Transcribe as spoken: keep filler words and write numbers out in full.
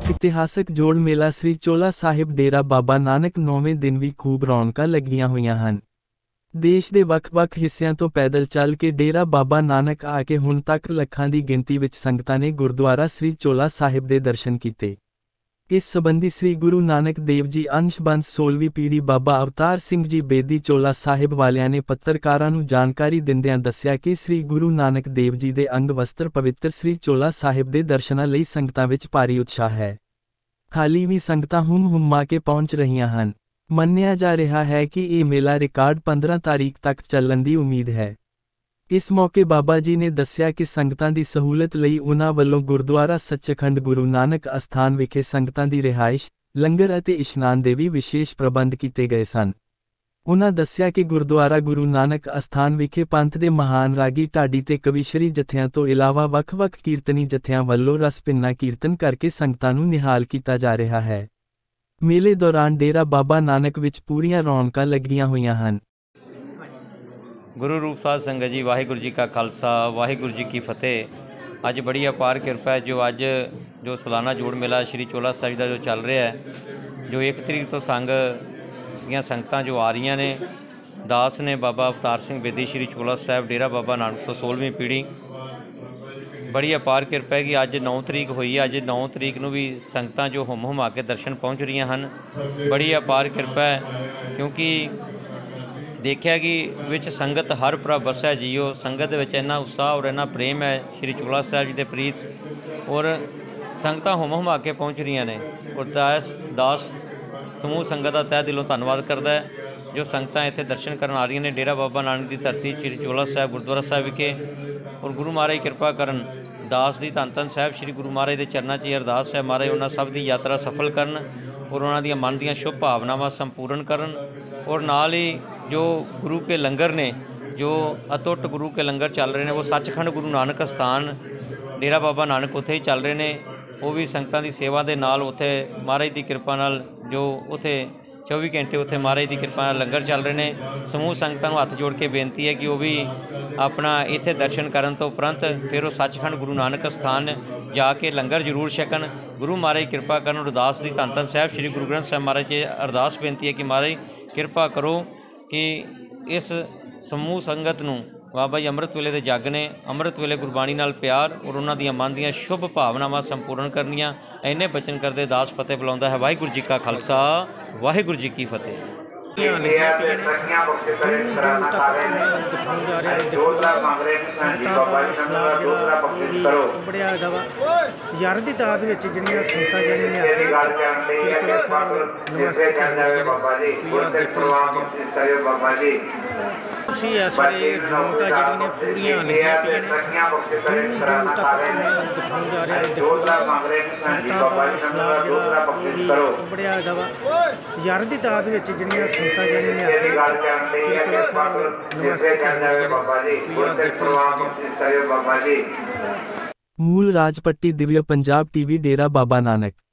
ਇਤਿਹਾਸਕ ਜੋੜ ਮੇਲਾ ਸ੍ਰੀ ਚੋਲਾ ਸਾਹਿਬ ਡੇਰਾ ਬਾਬਾ ਨਾਨਕ ਨੌਵੇਂ ਦਿਨ ਵੀ ਖੂਬ ਰੌਣਕਾਂ ਲੱਗੀਆਂ ਹੋਈਆਂ ਹਨ। ਦੇਸ਼ ਦੇ ਵੱਖ-ਵੱਖ ਹਿੱਸਿਆਂ ਤੋਂ ਪੈਦਲ ਚੱਲ ਕੇ ਡੇਰਾ ਬਾਬਾ ਨਾਨਕ ਆ ਕੇ ਹੁਣ ਤੱਕ ਲੱਖਾਂ ਦੀ ਗਿਣਤੀ ਵਿੱਚ ਸੰਗਤਾਂ ਨੇ ਗੁਰਦੁਆਰਾ ਸ੍ਰੀ ਚੋਲਾ ਸਾਹਿਬ ਦੇ ਦਰਸ਼ਨ ਕੀਤੇ। ਇਸ ਸਬੰਧੀ ਸ੍ਰੀ ਗੁਰੂ ਨਾਨਕ ਦੇਵ ਜੀ ਅੰਸ਼ਬੰਸ ਸੋਲਵੀਂ ਪੀੜ੍ਹੀ ਬਾਬਾ ਅਵਤਾਰ ਸਿੰਘ ਜੀ ਬੇਦੀ ਚੋਲਾ ਸਾਹਿਬ ਵਾਲਿਆਂ ਨੇ ਪੱਤਰਕਾਰਾਂ ਨੂੰ ਜਾਣਕਾਰੀ ਦਿੰਦਿਆਂ ਦੱਸਿਆ ਕਿ ਸ੍ਰੀ ਗੁਰੂ ਨਾਨਕ ਦੇਵ ਜੀ ਦੇ ਅੰਗ ਵਸਤਰ ਪਵਿੱਤਰ ਸ੍ਰੀ ਚੋਲਾ ਸਾਹਿਬ ਦੇ ਦਰਸ਼ਨਾਂ ਲਈ ਸੰਗਤਾਂ ਵਿੱਚ ਭਾਰੀ ਉਤਸ਼ਾਹ ਹੈ। ਹਾਲੀ ਵੀ ਸੰਗਤਾਂ ਹੁੰਮ-ਹੁਮਾ ਕੇ ਪਹੁੰਚ ਰਹੀਆਂ ਹਨ। ਮੰਨਿਆ ਜਾ ਰਿਹਾ ਹੈ ਕਿ ਇਹ ਮੇਲਾ ਰਿਕਾਰਡ ਪੰਦਰਾਂ ਤਾਰੀਖ ਤੱਕ ਚੱਲਣ ਦੀ ਉਮੀਦ ਹੈ। ਇਸ ਮੌਕੇ ਬਾਬਾ ਜੀ ਨੇ ਦੱਸਿਆ ਕਿ ਸੰਗਤਾਂ ਦੀ ਸਹੂਲਤ ਲਈ ਉਨ੍ਹਾਂ ਵੱਲੋਂ ਗੁਰਦੁਆਰਾ ਸੱਚਖੰਡ ਗੁਰੂ ਨਾਨਕ ਅਸਥਾਨ ਵਿਖੇ ਸੰਗਤਾਂ ਦੀ ਰਿਹਾਇਸ਼, ਲੰਗਰ ਅਤੇ ਇਸ਼ਨਾਨ ਦੇ ਵੀ ਵਿਸ਼ੇਸ਼ ਪ੍ਰਬੰਧ ਕੀਤੇ ਗਏ ਸਨ। ਉਨ੍ਹਾਂ ਦੱਸਿਆ ਕਿ ਗੁਰਦੁਆਰਾ ਗੁਰੂ ਨਾਨਕ ਅਸਥਾਨ ਵਿਖੇ ਪੰਥ ਦੇ ਮਹਾਨ ਰਾਗੀ ਢਾਡੀ ਤੇ ਕਵੀਸ਼ਰੀ ਜਥਿਆਂ ਤੋਂ ਇਲਾਵਾ ਵੱਖ-ਵੱਖ ਕੀਰਤਨੀ ਜਥਿਆਂ ਵੱਲੋਂ ਰਸ ਭਿੰਨਾ ਕੀਰਤਨ ਕਰਕੇ ਸੰਗਤਾਂ ਨੂੰ ਨਿਹਾਲ ਕੀਤਾ ਜਾ ਰਿਹਾ ਹੈ। ਮੇਲੇ ਦੌਰਾਨ ਡੇਰਾ ਬਾਬਾ ਨਾਨਕ ਵਿੱਚ ਪੂਰੀਆਂ ਰੌਣਕਾਂ ਲੱਗੀਆਂ ਹੋਈਆਂ ਹਨ। गुरु रूप साध संगत जी, वाहिगुरु जी का खालसा, वाहिगुरु जी की फतेह। अज बड़ी अपार किरपा है जो अज जो सालाना जोड़ मेला श्री चोला साहिब का जो चल रहा है, जो एक तरीक तो संग दियां संगतां जो आ रही ने, दास ने बाबा अवतार सिंह बेदी श्री चोला साहिब डेरा बाबा नानक तो सोलहवीं पीढ़ी। बड़ी अपार किरपा है कि अज नौ तरीक हुई है, अज नौ तरीक नूं भी संगतां जो हुम हुमा के दर्शन पहुँच रही हैं। बड़ी अपार किरपा है क्योंकि देखिया कि विच संगत हर भरा बसा जीओ, संगत विच इन्ना उत्साह और इन्ना प्रेम है श्री चोला साहिब जी के प्रीत, और संगतां हुम हुमा के पहुँच रही ने। और दास दास समूह संगत का तह दिलों धन्नवाद करता है जो संगतां इत्थे दर्शन करन आ रही ने डेरा बाबा नानक की धरती श्री चोला साहिब गुरुद्वारा साहिब विखे। और गुरु महाराज कृपा करन, दास दी धन धन साहिब श्री गुरु महाराज के चरणों च अरदास है महाराज उन्हां सब की यात्रा सफल करन और उन्हां दी मन दी शुभ भावनावां संपूर्ण करन। और नाल ही जो गुरु के लंगर ने, जो अतुट गुरु के लंगर चल रहे हैं, वो सचखंड गुरु नानक अस्थान डेरा बाबा नानक उत्थे ही चल रहे हैं। वो भी संगतां दी सेवा दे नाल उत्थे महाराज की कृपा नाल जो उत्थे चौबी घंटे उत्थे महाराज की कृपा नाल लंगर चल रहे हैं। समूह संगतां नूं हत्थ जोड़ के बेनती है कि वो भी अपना इत्थे दर्शन करन तो उपरंत फिर वो सचखंड गुरु नानक अस्थान जाके लंगर जरूर छकन। गुरु महाराज कृपा करन। अरदास दी धन धन साहिब श्री गुरु ग्रंथ साहिब महाराज जी अरदास बेनती है कि महाराज कृपा करो कि इस समूह संगत नूं बाबा जी अमृत वेले दे जग ने, अमृत वेले गुरबाणी नाल प्यार और उन्हां दीआं मन दीआं शुभ भावनावां संपूर्ण करनियां। इन्ने बचन करदे दास फतेह बुलाउंदा है। वाहिगुरू जी का खालसा, वाहिगुरू जी की फतेह। यार की तादाद जिन्नियां संगतां सारे रौनक जी ने पूरियां लगियां पियां ने, दूर दूर तक दिखाई जा रहा है। देखो संगतां दा सलाह जिहड़ा उबड़िया हैगा वा। यार की तादाद जिन्नियां संगतां मूल राजपट्टी दिव्य पंजाब टीवी डेरा बाबा नानक।